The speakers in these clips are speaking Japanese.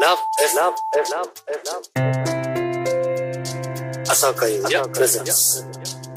朝岡優也プレゼンツ。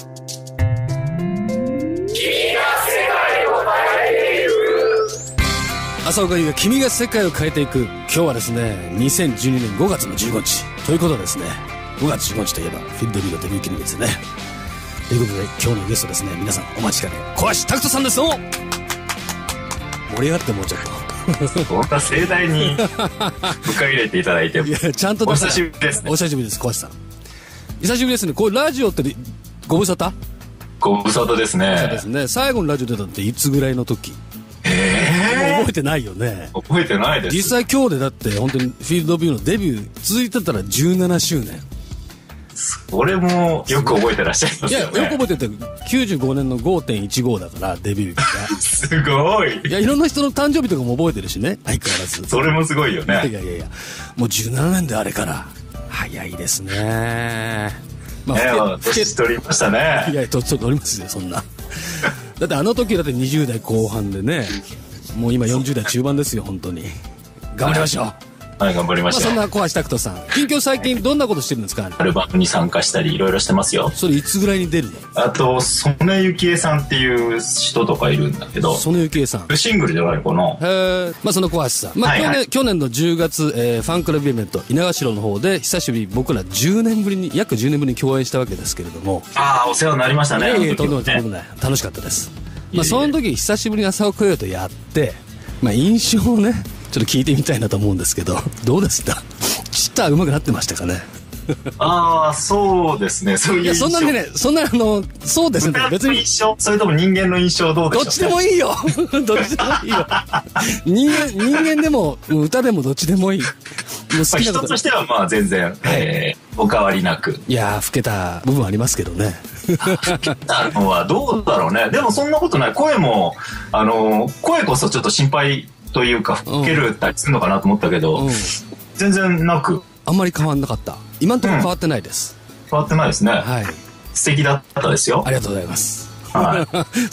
朝岡優也、君が世界を変えていく。今日はですね、2012年5月の15日ということでですね、5月15日といえばフィルドビーのデビュー記念日ですね。ということで今日のゲストですね、皆さんお待ちかね、小橋拓人さんです。盛り上がってもうちょっとそんな盛大に迎え入れていただいていやちゃんとお久しぶりですね。 お久しぶりです、小橋さん。久しぶりですね。これラジオってご無沙汰？ ご無沙汰ですね。 そうですね。最後のラジオ出たっていつぐらいの時？覚えてないよね。 覚えてないです。 実際今日でだって本当にフィールドビューのデビュー続いてたら17周年。 それもよく覚えてらっしゃいますよね。 いや、よく覚えてて、95年の 5.15 だからデビュー日がすごい。 いや、いろんな人の誕生日とかも覚えてるしね、相変わらず。 それもすごいよね。 いやもう17年であれから早いですね。まあ、 年取りましたね。 いや、年取りますよ、そんな。だってあの時だって20代後半でね、もう今40代中盤ですよ、本当に。頑張りましょう。 はい、頑張りましょう。 そんな小橋拓人さん、近況最近どんなことしてるんですか？ アルバムに参加したりいろいろしてますよ。 それいつぐらいに出るの？ あと曽根由紀恵さんっていう人とかいるんだけど、 曽根由紀恵さんシングルじゃないかな。 へえ。まあその小橋さん、まあはいはい、 去年の10月、ファンクラブイベント稲頭の方で久しぶり僕ら約10年ぶりに共演したわけですけれども。 ああ、お世話になりましたね。 とんでもない、楽しかったです。まあその時久しぶりに朝岡優也とやって、まあ印象をねちょっと聞いてみたいなと思うんですけど、どうですか？ちった上手くなってましたかね？ ああ、そうですね。そういう印象。 いや、そんなね、そうですね。別に。 印象、それとも人間の印象どうでしょう？ どっちでもいいよ。どっちでもいいよ。人間でも、歌でもどっちでもいい。もう好きなこと。人としてはまあ全然、お変わりなく。 いやー、老けた部分ありますけどね。 老けたのはどうだろうね。でもそんなことない。声も、声こそちょっと心配というか、老けるたりするのかなと思ったけど、全然なく。 あんまり変わんなかった。今のところ変わってないです。 変わってないですね。 はい。 素敵だったですよ。 ありがとうございます。 はい。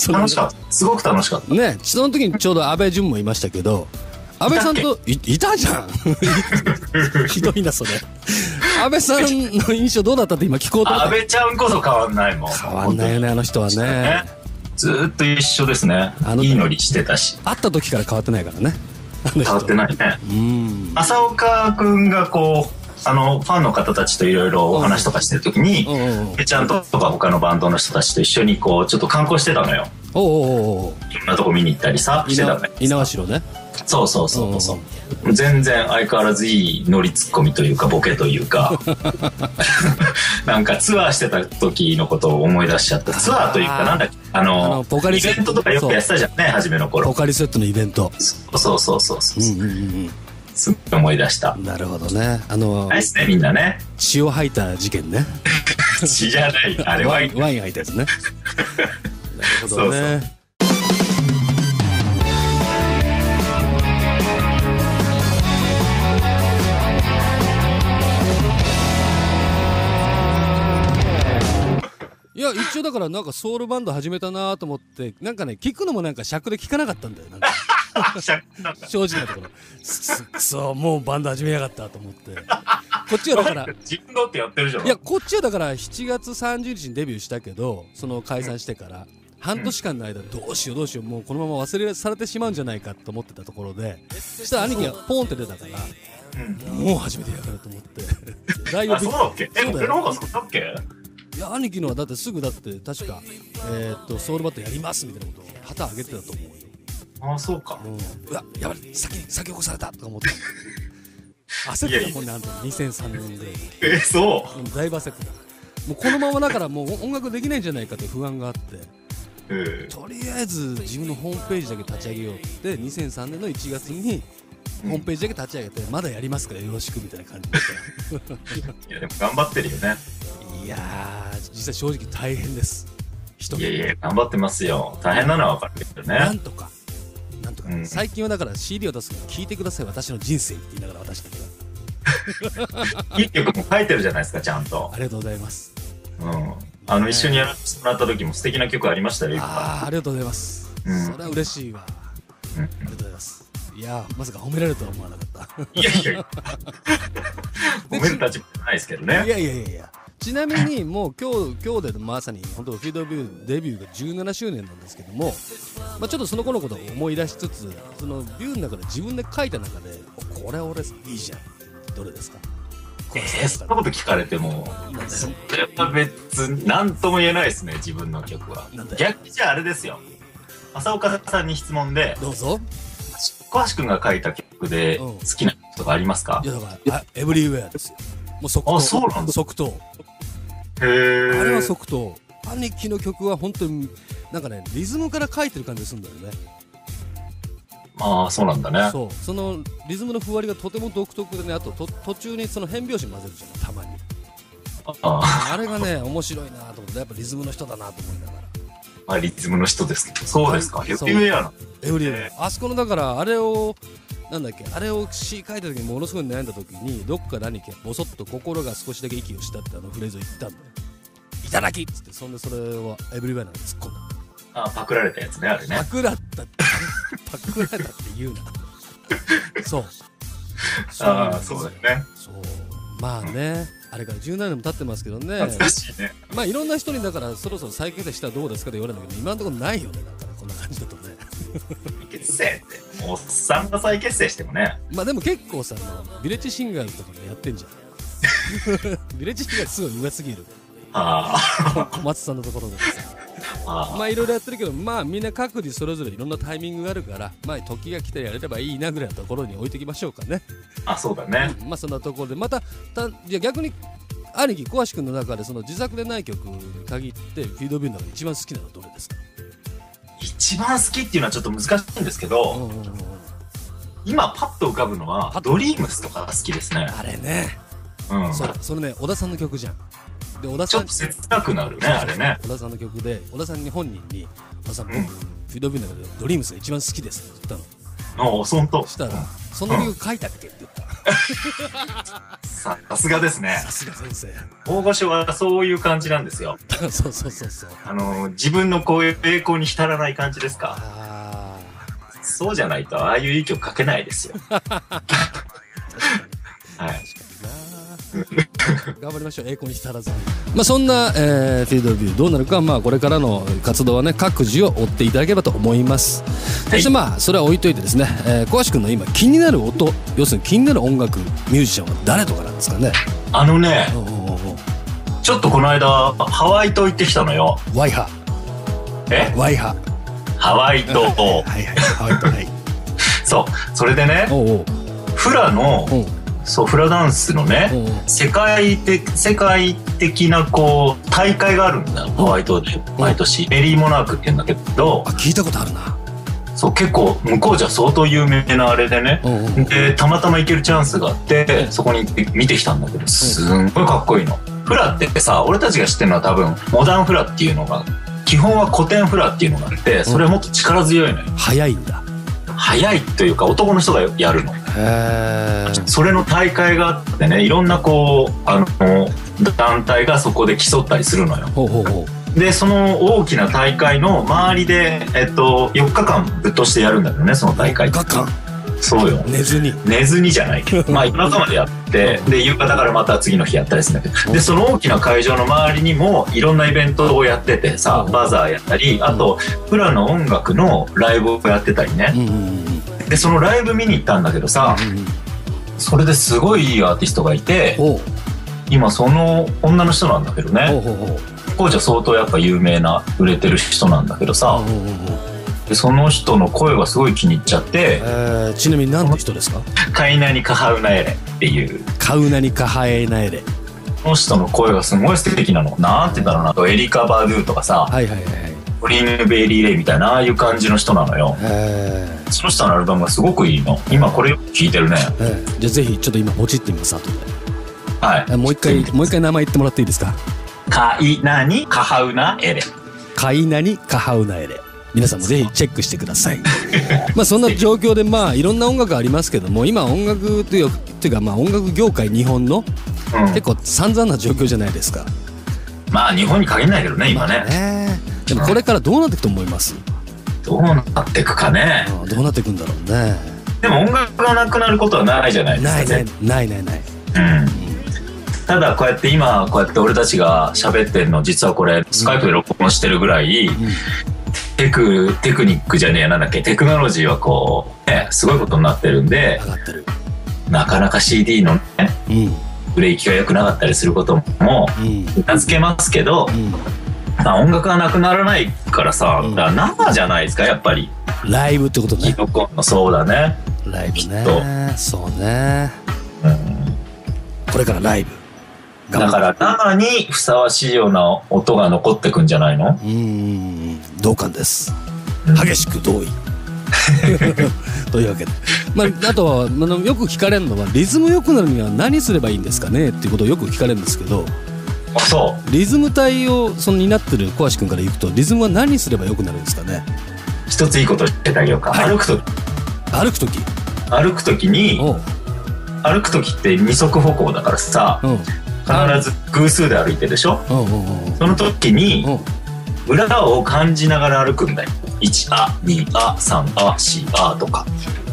楽しかった。すごく楽しかった。 ね、その時にちょうど安倍淳もいましたけど、安倍さんと、いたじゃん。ひどいな、それ。安倍さんの印象どうだったって今聞こうと思った。 安倍ちゃんこそ変わんないもん。 変わんないよね、あの人はね。 ずーっと一緒ですね。いいノリしてたし。 会った時から変わってないからね。 変わってないね。朝岡くんがこう、ファンの方たちといろいろお話とかしてる時に、ぺちゃんとか他のバンドの人たちと一緒にこう、ちょっと観光してたのよ。いろんなとこ見に行ったりさ、してたのよ。 猪苗代ね。 そう。全然相変わらずいいノリツッコミというかボケというかなんかツアーしてた時のことを思い出しちゃった。ツアーというかなんだっけ、 ポカリイベントとかよくやってたじゃんね、初めの頃。 ポカリセットのイベント。 そうすっごい思い出した。 なるほどね。 ないっすね、みんなね。 血を吐いた事件ね。 血じゃない、あれワイン吐いたやつね。なるほどね。そういや、一応だからなんかソウルバンド始めたなと思って、なんかね、聞くのもなんか尺で聞かなかったんだよ。なんか正直なところ。くそ、もうバンド始めやがったと思って。こっちはだから。 自分のってやってるじゃん。 いや、こっちはだから7月30日にデビューしたけど、その解散してから、半年間の間どうしよう、もうこのまま忘れされてしまうんじゃないかと思ってたところで、そしたら兄貴がポンって出たから、もう始めてやがると思って。 大学。そうだっけ？俺の方がそうだっけ？ いや、兄貴のはだってすぐだって確かソウルバットやりますみたいなことを旗上げてたと思うよ。ああ、そうか。 うわ、やばい、先起こされたとか思って焦ってたもんね、あの時2003年で。 そう。 だいぶ焦ってた。もうこのままだからもう音楽できないんじゃないかという不安があって、とりあえず自分のホームページだけ立ち上げようって2003年の1月にホームページだけ立ち上げて、まだやりますからよろしくみたいな感じでいやでも頑張ってるよね。 いやー、実際正直大変です。 いや頑張ってますよ。大変なのは分かるけどね。 なんとか、最近はだから CD を出すの聞いてください私の人生って言いながら渡したけどいい曲も書いてるじゃないですか、ちゃんと。 ありがとうございます。 一緒にやらせてもらった時も素敵な曲ありましたよ。 ありがとうございます。それは嬉しいわ。ありがとうございます。 いやまさか褒められるとは思わなかった。 いやいやいや褒める立場じゃないですけどね。 いやちなみにもう今日でまさに本当フィードビューデビューが17周年なんですけども、まあ、ちょっとその子のことを思い出しつつ、そのビューの中で自分で書いた中でこれ俺いいじゃん、どれですか？ そんなこと聞かれてもそれは別に何とも言えないですね、自分の曲は。逆にじゃああれですよ、浅岡さんに質問で、 どうぞ。 小橋くんが書いた曲で好きな曲とかありますか？ いやだからエブリウェアですよ。もう即答。 あ、そうなんだ。 即答。 へー。 あれは即答。兄貴の曲は本当になんかね、リズムから書いてる感じするんだよね。 ああ、そうなんだね。 そう、そのリズムのふわりがとても独特でね、あと途中にその変拍子混ぜるじゃん、たまに。あれがね面白いなと思って、やっぱリズムの人だなと思いながら。 あ、リズムの人ですけど。そうですか。エブリウェアな。 エブリウェア。あそこのだからあれをなんだっけ、あれを詩書いた時にものすごい悩んだ時に、どっか何かボソッと心が少しだけ息をしたってフレーズを言ったんだよ。いただきっつって、そんでそれをエブリウェアなんか突っ込んだ。 あ、パクられたやつね、あれね。 パクられたって言うな。そう。 ああ、そうだよね。 そう。まあね、あれから17年も経ってますけどね。 懐かしいね。 まあいろんな人にだからそろそろ再結成したらどうですかって言われるんだけど、今のところないよね、なんかね、こんな感じだとね。 結成っておっさんが再結成してもね。 まあでも結構さ、ビレッジシンガーズとかもやってんじゃん。ビレッジシンガーズすごい上すぎる。 ああ。 小松さんのところでさ。 まあいろいろやってるけど、まあみんな各自それぞれいろんなタイミングがあるから、まあ時が来てやれればいいなぐらいのところに置いておきましょうかね。 あ、そうだね。 まあそんなところでまたじゃあ逆に兄貴小橋君の中でその自作でない曲に限ってフィードビューの中で一番好きなのはどれですか？ 一番好きっていうのはちょっと難しいんですけど、今パッと浮かぶのはドリームスとかが好きですね。 あれね。それね、小田さんの曲じゃん。で小田さんちょっと切なくなるね、あれね。 小田さんの曲で、小田さんに本人に小田さん、僕フィードビューの中でドリームスが一番好きですって言ったの。 お、そんと。 したら、その曲書いたっけって言った。 さすがですね。 さすが先生。 大御所はそういう感じなんですよ。 そう。 自分のこういう栄光に浸らない感じですか。そうじゃないとああいういい曲書けないですよ。はい。 頑張りましょう、栄光に浸らずに。まあそんな、フィードビューどうなるか、まあこれからの活動はね、各自を追っていただければと思います。そしてまあそれは置いといてですね、小橋君の今気になる音、要するに気になる音楽ミュージシャンは誰とかなんですかね？ ちょっとこの間ハワイ島行ってきたのよ。 ワイハ。ワイハ。 ハワイ島。 ハワイ島。はい。 そう、それでね、フラのそうフラダンスのね、世界的なこう大会があるんだよ、ハワイ島で毎年。メリーモナークって言うんだけど。 あ、聞いたことあるな。 そう結構向こうじゃ相当有名なあれでね、でたまたま行けるチャンスがあってそこに行って見てきたんだけど、すんごいかっこいいの。フラってさ、俺たちが知ってるのは多分モダンフラっていうのが、基本は古典フラっていうのがあって、それはもっと力強いのよ。 速いんだ。 速いというか男の人がやるの。それの大会があってね、いろんなこう団体がそこで競ったりするのよ。でその大きな大会の周りで、4日間ぶっ通してやるんだけどね、その大会。 4日間。 そうよ。寝ずにじゃないけど、まあ夜中までやってで夕方からまた次の日やったりするんだけど、でその大きな会場の周りにもいろんなイベントをやっててさ、バザーやったり、あとフラの音楽のライブをやってたりね。でそのライブ見に行ったんだけどさ、それですごいいいアーティストがいて、今その女の人なんだけどね、こうじゃ相当やっぱ有名な売れてる人なんだけどさ、でその人の声がすごい気に入っちゃって、 ちなみに何の人ですか？ カイナニカハウナエレっていう。 カウナニカハエナエレ。 この人の声がすごい素敵なの。なんて言うんだろうな、エリカ・バドゥとかさ、トリーヌ・ベイリー・レイみたいなああいう感じの人なのよ。その人のアルバムがすごくいいの。今これよく聴いてるね。 じゃあぜひちょっと今ポチってみます、後で。 はい。 もう一回名前言ってもらっていいですか？ カイナニカハウナエレ。 カイナニカハウナエレ。皆さんもぜひチェックしてください。まあそんな状況で、まあいろんな音楽ありますけども、今音楽というか、まあ音楽業界日本の結構散々な状況じゃないですか。 まあ日本に限らないけどね、今ね。 でもこれからどうなっていくと思います？ どうなっていくかね。 どうなっていくんだろうね。 でも音楽がなくなることはないじゃないですか。 ない。 ただこうやって今こうやって俺たちが喋ってるの、実はこれスカイプで録音してるぐらい、テクニックじゃねえ、なんだっけ、テクノロジーはこうね、すごいことになってるんで、なかなか CD のね、売れ行きが良くなかったりすることも名付けますけど、音楽がなくならないからさ、だから生じゃないですか、やっぱり。 ライブってことね。 そうだね。 ライブね。そうね。これからライブ。 だから生にふさわしいような音が残ってくんじゃないの？ 同感です。激しく同意。というわけで、あとはよく聞かれるのは、リズム良くなるには何すればいいんですかねっていうことをよく聞かれるんですけど、リズム隊を担ってる小橋君から言うと、リズムは何すれば良くなるんですかね？ 一ついいこと言ってあげようか。歩く時って二足歩行だからさ、必ず偶数で歩いてるでしょ。その時に裏を感じながら歩くんだよ。1あ2あ3あ4あとか。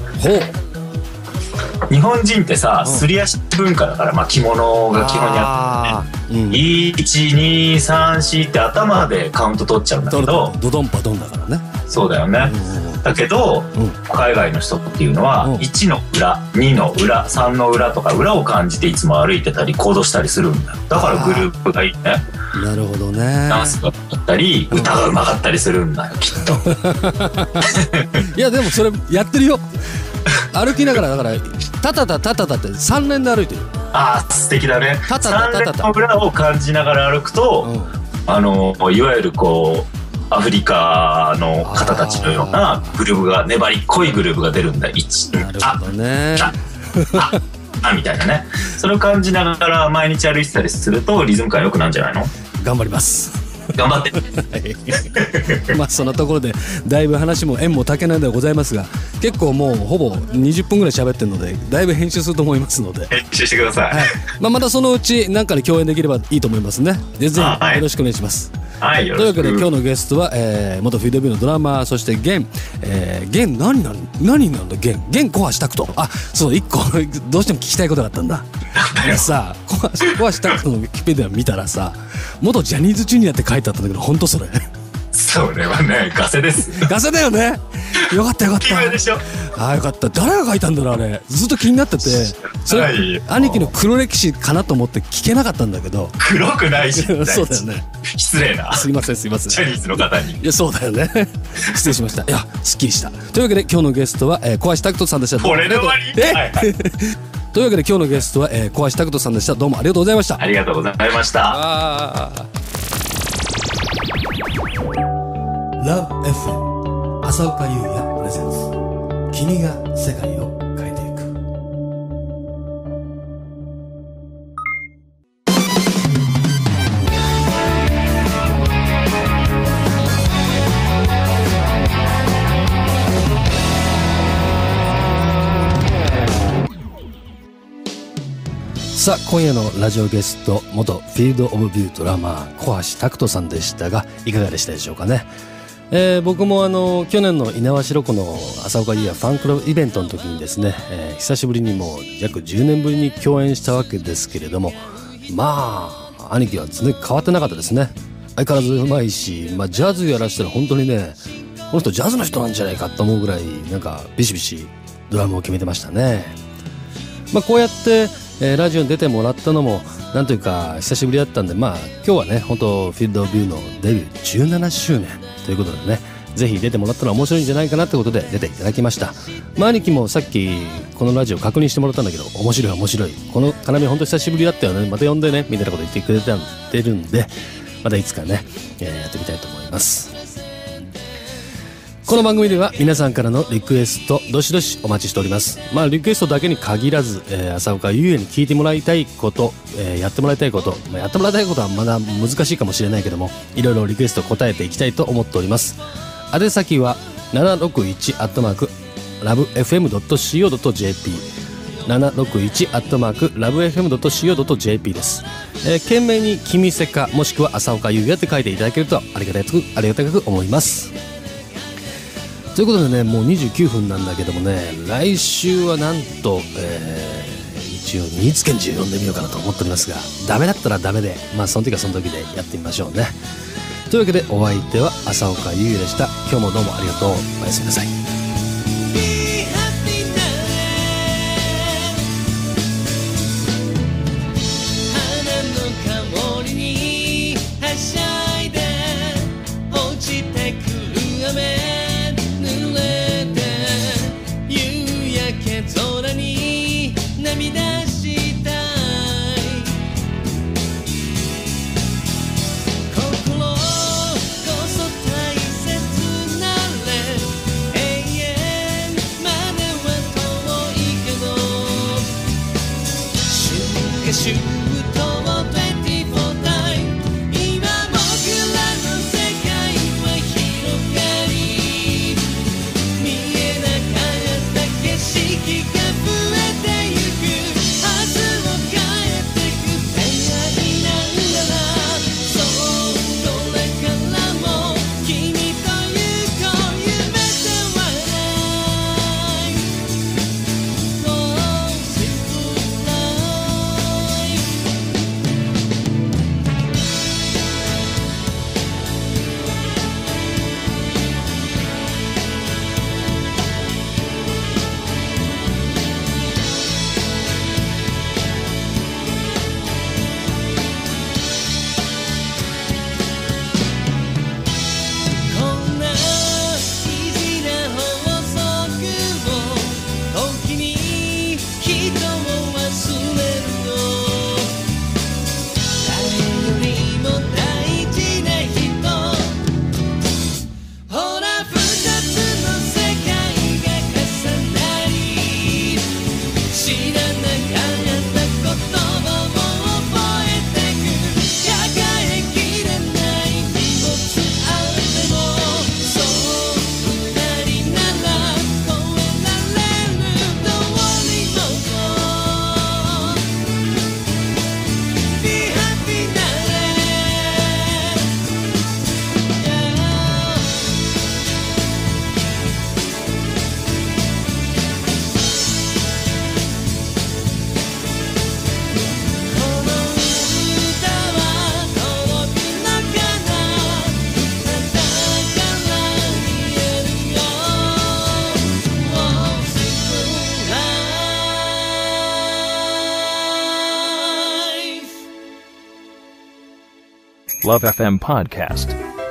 日本人ってさ、すり足文化だから、着物が基本にあってね、123って頭でカウント取っちゃうんだけど、 ドドンパドンだからね。 そうだよね。だけど、海外の人っていうのは、1の裏2の裏3の裏とか、裏を感じていつも歩いてたり行動したりするんだよ。だからグループがいいね。 なるほどね。 ダンスがあったり、歌がうまかったりするんだよ、きっと。 いやでもそれやってるよ。歩きながら、だからタタタタタタって3連で歩いてる。 素敵だね。 タタタタタタ 3連の裏を感じながら歩くと、いわゆるこうアフリカの方たちのようなグルーブが、粘りっこいグルーブが出るんだよ。 なるほどね。 みたいなね。それを感じながら毎日歩いてたりするとリズム感良くなるんじゃないの？ 頑張ります。 頑張って。 そのところでだいぶ話も縁も竹なんではございますが、結構もうほぼ20分ぐらい喋ってるので、だいぶ編集すると思いますので、 編集してください。 またそのうち何かで共演できればいいと思いますね。ぜひよろしくお願いします。というわけで今日のゲストは、元フィードビューのドラマー、そしてゲン何なんだゲン小橋拓人。そう一個どうしても聞きたいことがあったんだ。さあ小橋拓人のウィキペディア見たらさ、元ジャニーズジュニアって書いてあったんだけど、本当それ？ それはね、ガセです。 ガセだよね。よかった。 有名でしょ。 よかった。誰が書いたんだろう、あれ。ずっと気になってて、それ兄貴の黒歴史かなと思って聞けなかったんだけど。 黒くないし。 そうだよね。 失礼な。 すいません。ジャニーズの方に。 いや、そうだよね。失礼しました。いや、すっきりした。というわけで今日のゲストは小橋拓人さんでした。 これで終わり？ というわけで今日のゲストは小橋拓人さんでした。どうもありがとうございました。 ありがとうございました。 Love FM 浅岡優也プレゼンツ、君が世界を変えていく。さあ今夜のラジオゲスト、元フィールドオブビュードラマー小橋拓人さんでしたが、いかがでしたでしょうかね。僕も去年の猪苗代湖の浅岡優也ファンクラブイベントの時にですね、久しぶりにもう約10年ぶりに共演したわけですけれども、兄貴は常に変わってなかったですね。相変わらずうまいし、ジャズやらしたら本当にね、この人ジャズの人なんじゃないかと思うぐらい、なんかビシビシドラムを決めてましたね。こうやって、ラジオに出てもらったのもなんというか久しぶりだったんで、今日はね、本当フィールドビューのデビュー17周年ということでね、ぜひ出てもらったら面白いんじゃないかなってことで出ていただきました。兄貴もさっきこのラジオ確認してもらったんだけど、面白い、この絡み本当久しぶりだったよね、また呼んでねみたいなこと言ってくれてるんで、またいつかね、やってみたいと思います。この番組では皆さんからのリクエストどしどしお待ちしております。リクエストだけに限らず、浅岡優也に聞いてもらいたいこと、やってもらいたいこと、やってもらいたいことはまだ難しいかもしれないけども、いろいろリクエスト答えていきたいと思っております。宛先は 761@lovefm.co.jp761@lovefm.co.jp です。懸命に君せかもしくは浅岡優也って書いていただけるとありがたく思います。 ということでね、もう29分なんだけどもね、来週はなんと、一応新津県中読んでみようかなと思っておりますが、ダメだったらダメで、まあその時はその時でやってみましょうね。というわけでお相手は浅岡優也でした。今日もどうもありがとう。おやすみなさい。 LoveFM Podcast。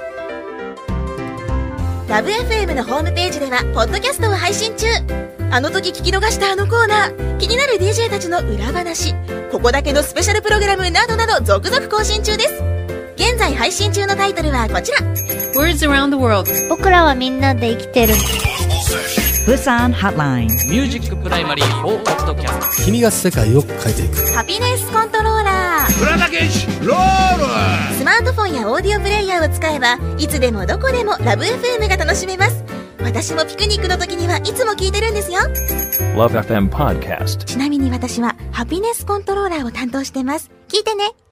ラブ FM のホームページではポッドキャストを配信中。あの時聞き逃したあのコーナー、気になる DJ たちの裏話、ここだけのスペシャルプログラムなどなど続々更新中です。現在配信中のタイトルはこちら。 Words Around the World。 僕らはみんなで生きてる。 Busan Hotline。 ミュージックプライマリー4ポッドキャスト。 君が世界を変えていく。 ハピネスコントローラー。 浦田健士ロール。 スマートフォンやオーディオプレイヤーを使えばいつでもどこでもラブ FM が楽しめます。私もピクニックの時にはいつも聞いてるんですよ。 LoveFM Podcast。 ちなみに私はハピネスコントローラーを担当してます。聞いてね。